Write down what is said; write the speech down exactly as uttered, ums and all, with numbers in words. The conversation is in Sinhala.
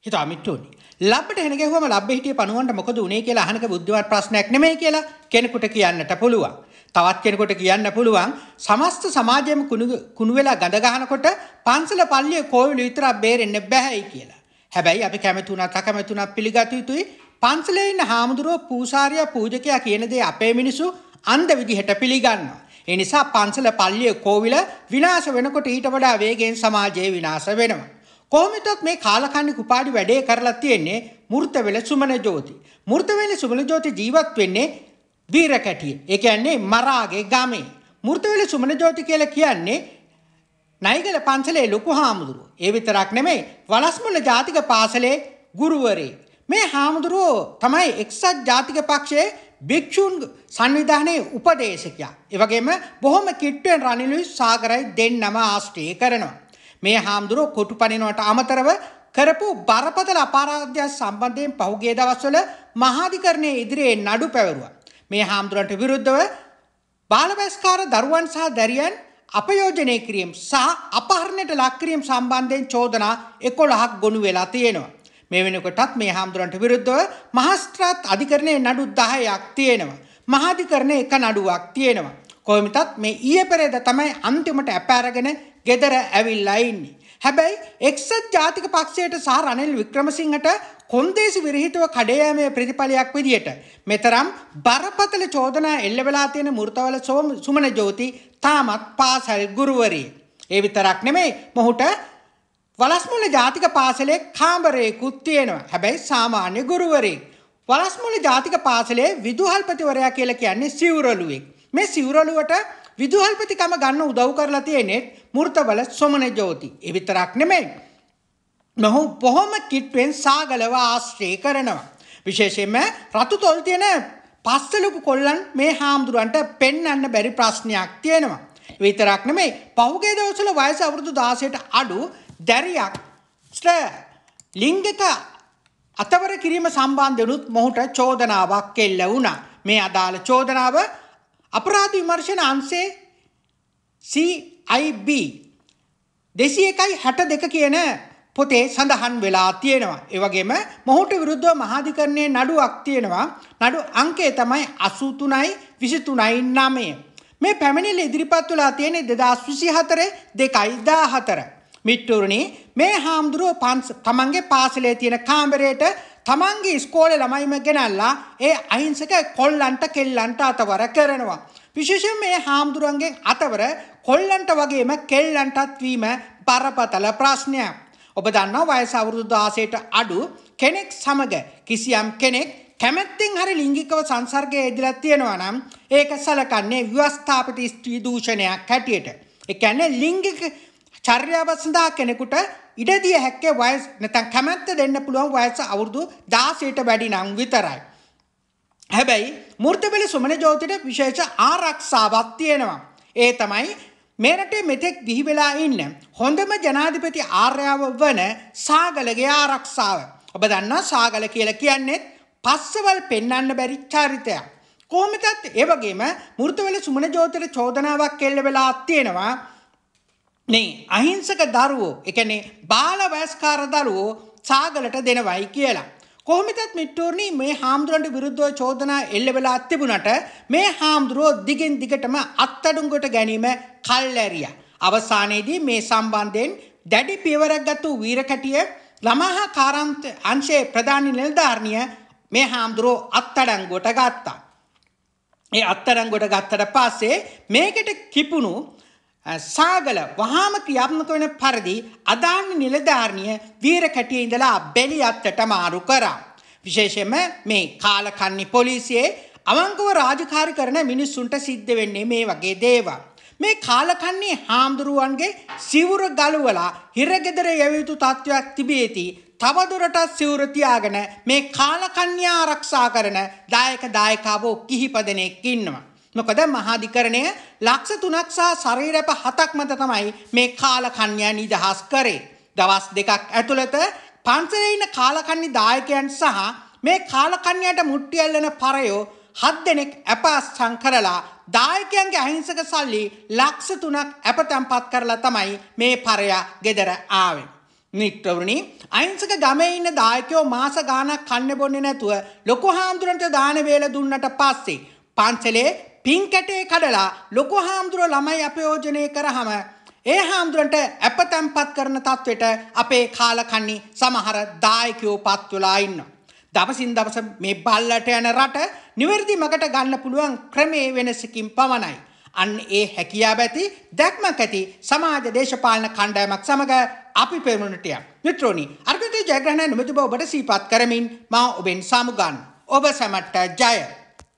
හිතා මිට්ටෝනි. ලබ්බට හෙන ගැහුවම ලබ්බේ හිටිය පණුවන්ට මොකද උනේ කියලා අහනක බුද්ධිමත් ප්‍රශ්නයක් නෙමෙයි කියලා කෙනෙකුට කියන්නට පුළුවන්. තවත් කෙනෙකුට කියන්න පුළුවන් සමස්ත සමාජයම කුණු කුණු වෙලා ගඳ ගහනකොට පන්සල පල්ලිය කෝවිල විතරක් බේරෙන්න බෑයි කියලා. හැබැයි අපි කැමති උනත් අකමැති උනත් පිළිගත යුතුයි පන්සලේ ඉන්න හාමුදුරුවෝ පූසාරියා පූජකයා කියන දේ අපේ මිනිස්සු අන්ධ විදිහට පිළිගන්නවා. ඒ නිසා පන්සල පල්ලිය කෝවිල විනාශ වෙනකොට ඊට වඩා වේගයෙන් සමාජය විනාශ වෙනවා. කොහොමදත් මේ කාලකන්ණි කුපාඩි වැඩේ කරලා තියෙන්නේ මූර්තවෙල සුමන ජෝති. මූර්තවෙල සුමන ජෝති ජීවත් වෙන්නේ වීරකැටියේ. ඒ කියන්නේ මරාගේ ගමේ. මූර්තවෙල සුමන ජෝති කියලා කියන්නේ නයිගල පන්සලේ ලොකු හාමුදුරුවෝ. ඒ විතරක් නෙමෙයි වලස්මුල්ල ජාතික පාසලේ ගුරුවරේ. මේ හාමුදුරුවෝ තමයි එක්සත් ජාතික පක්ෂයේ භික්ෂුන් සංවිධානයේ උපදේශකයා. ඒ වගේම බොහොම කිට්ටුවෙන් රනිලුයි සාගරයි දෙන්නම ආශ්‍රය කරනවා. මේ හාමුදුරුවෝ කොටු පනිනවට අමතරව කරපු බරපතල අපරාධයක් සම්බන්ධයෙන් පහුගිය දවස්වල මහාධිකරණයේ ඉදිරියේ නඩු පැවරුවා. මේ හාමුදුරන්ට විරුද්ධව බාලවැස්කාර දරුවන් සහ දැරියන් අපයෝජනය කිරීම සහ අපහරණයට ලක් කිරීම සම්බන්ධයෙන් චෝදනා එකොළහක් ගොනු වෙලා තියෙනවා. මේ වෙනකොටත් මේ හාමුදුරන්ට විරුද්ධව මහස්ත්‍රාත් අධිකරණයේ නඩු දහයක් තියෙනවා. මහාධිකරණයේ එක නඩුවක් තියෙනවා. කොහොමදත් මේ ඊයේ පෙරේද තමයි අන්තිමට අපෑරගෙන ගෙදර ඇවිල්ලා ඉන්නේ. හැබැයි එක්සත් ජාතික පක්ෂයට සහ රනිල් වික්‍රමසිංහට කොන්දේසි විරහිතව කඩයෑමේ ප්‍රතිඵලයක් විදියට මෙතරම් බරපතල චෝදනා එල්ල වෙලා තියෙන මූර්තවල සුමන ජෝති තාමත් පාසල් ගුරුවරිය. ඒ විතරක් නෙමෙයි මොහුට වලස්මුල්ල ජාතික පාසලේ කාමරයකුත් තියෙනවා. හැබැයි සාමාන්‍ය ගුරුවරයෙක්. වලස්මුල්ල ජාතික පාසලේ විදුහල්පතිවරයා කියලා කියන්නේ සිවුරළුවෙක්. මේ සිවුරළුවට විදුහල්පතිකම ගන්න උදව් කරලා තියෙන්නේ මූර්තවල සුමන ජෝති. ඒ විතරක් නෙමෙයි මොහු බොහොම කිට්ටුවෙන් සාගලව ආශ්‍රය කරනවා. විශේෂයෙන්ම රතු තොල් තියෙන පස්සලුපු කොල්ලන් මේ හාමුදුරන්ට පෙන්වන්න බැරි ප්‍රශ්නයක් තියෙනවා. ඒ විතරක් නෙමෙයි පහුගිය දවස්වල වයස අවුරුදු දාසයට අඩු දැරියක් ලිංගික අතවර කිරීම සම්බන්ධනුත් මොහුට චෝදනාවක් එල්ල වුණා. මේ අදාළ චෝදනාව අපරාධ විමර්ශන අංශයේ සී අයි බී දෙසිය එකයි හැට දෙක කියන පොතේ සඳහන් වෙලා තියෙනවා. ඒ වගේම මොහුට විරුද්ධව මහාධිකරණයේ නඩුවක් තියෙනවා. නඩු අංකය තමයි අසූ තුනයි විසිතුනයි නවය. මේ පැමිණිල්ල ඉදිරිපත් වෙලා තියෙන්නේ දෙදාස් විසිහතර දෙකයි දාහතර. මිට්ටුරුනි මේ හාමුදුරුවෝ පන්ස තමන්ගේ පාසලේ තියෙන කාමරයට තමන්ගේ ඉස්කෝලේ ළමයිම ගෙනල්ලා ඒ අහිංසක කොල්ලන්ට කෙල්ලන්ට අතවර කරනවා. විශේෂයෙන් මේ හාමුදුරුවන්ගේ අතවර කොල්ලන්ට වගේම කෙල්ලන්ටත් වීම බරපතල ප්‍රශ්නයක්. ඔබ දන්නවා වයස අවුරුදු දාසයට අඩු කෙනෙක් සමග කිසියම් කෙනෙක් කැමැත්තෙන් හරි ලිංගිකව සංසර්ගයේ යෙදලා තියෙනවා නම් ඒක සලකන්නේ ව්‍යවස්ථාපිත ස්ත්‍රී දූෂණයක් හැටියට. ඒ කියන්නේ ලිංගික චර්යාව සඳහා කෙනෙකුට ඉඩ දිය හැක්කේ වයස නැත්නම් කැමැත්ත දෙන්න පුළුවන් වයස අවුරුදු දාසයට වැඩි නම් විතරයි. හැබැයි මූර්තවෙල සුමන ජෝතිට විශේෂ ආරක්ෂාවක් තියෙනවා. ඒ තමයි මේ රටේ මෙතෙක් දිහි වෙලා ඉන්න හොඳම ජනාධිපති ආර්යාව වන සාගලගේ ආරක්ෂාව. ඔබ දන්නා සාගල කියලා කියන්නේ පස්සවල් පෙන්වන්න බැරි චරිතයක්. කොහොමදත් ඒ වගේම මූර්තවෙල සුමන ජෝතිට චෝදනාවක් එල්ල වෙලා තියෙනවා. මේ අහිංසක දරුවෝ ඒ කියන්නේ බාල වයස්කාර දරුවෝ සාගලට දෙනවයි කියලා. කොහොමදත් මිට්ටෝර්නි මේ හාමුදුරන්ට විරුද්ධව චෝදනා එල්ල වෙලා තිබුණට මේ හාමුදුරුවෝ දිගින් දිගටම අත්අඩංගුවට ගැනීම කල්ැරියා. අවසානයේදී මේ සම්බන්ධයෙන් දැඩි පියවරක් ගත්තු වීරකැටිය ළමහා කාරාන්ත අංශයේ ප්‍රධාන නිලධාරිනිය මේ හාමුදුරුවෝ අත්අඩංගුවට ගත්තා. ඒ අත්අඩංගුවට ගත්තට පස්සේ මේකට කිපුණු සාගල වහාම ක්‍රියාත්මක වෙන පරිදි අදාළ නිලධාරිනිය වීරකැටියේ ඉඳලා බෙලියත්තට මාරු කරා. විශේෂයෙන්ම මේ කාලකන්ණි පොලිසියේ අවංකව රාජකාරී කරන මිනිස්සුන්ට සිද්ධ වෙන්නේ මේ වගේ දේවල්. මේ කාලකන්ණි හාමුදුරුවන්ගේ සිවුර ගලවලා හිරගෙදර යවිතු තත්වයක් තිබේති. තවදුරටත් සිවුර තියාගෙන මේ කාලකන්ණිය ආරක්ෂා කරන දායක දායකාවෝ කිහිප දෙනෙක් ඉන්නවා. මොකද මහාධිකරණය ලක්ෂ තුනක් සහ ශරීරප හතක් මත තමයි මේ කාලකන්‍යා නිදහස් කරේ. දවස් දෙකක් ඇතුළත පන්සලේ ඉන්න කාලකන්ණි දායකයන් සහ මේ කාලකන්‍යාට මුට්ටි ඇල්ලන පරයෝ හත් දෙනෙක් අපහසුම් කරලා දායකයන්ගේ අහිංසක සල්ලි ලක්ෂ තුනක් අපතම්පත් කරලා තමයි මේ පරයා ගෙදර ආවේ. මිත්‍රවරුනි අහිංසක ගමේ ඉන්න දායකයෝ මාස ගාණක් කන්නේ බොන්නේ නැතුව ලොකු හාමුදුරන්ට දාන වේල දුන්නට පස්සේ පන්සලේ පින් කැටේ කඩලා ලොකු හාමුදුරුවෝ ළමයි අපයෝජනය කරාම ඒ හාමුදුරන්ට අපතම්පත් කරන තත්වෙට අපේ කාලකන්ණි සමහර දායකයෝ පත් වෙලා ඉන්නවා. දවසින් දවස මේ බල්ලට යන රට නිවැරදි මගට ගන්න පුළුවන් ක්‍රමේ වෙනසකින් පමණයි. අන්න ඒ හැකියාව ඇති දැක්මක් ඇති සමාජ දේශපාලන කණ්ඩායමක් සමග අපි පෙරමුණට යමු. මිත්‍රෝනි අර්ගන්තේ ජයග්‍රහණය නොමැති බව ඔබට සිහිපත් කරමින් මා ඔබෙන් සමුගන්න. ඔබ සැමට ජය.